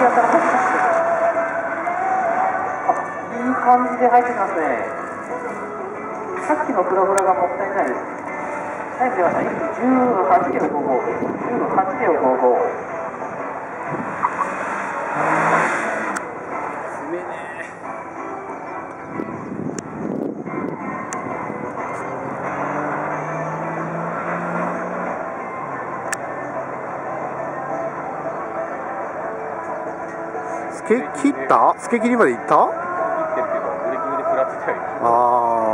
いい感じで入ってきますね。さっきのフラフラがもったいないです。タイム出ました。18キロ55。18キロ55。 切った？つけ切りまで行った？ 切ってるけどブレーキングで食らってたよ。 ああ。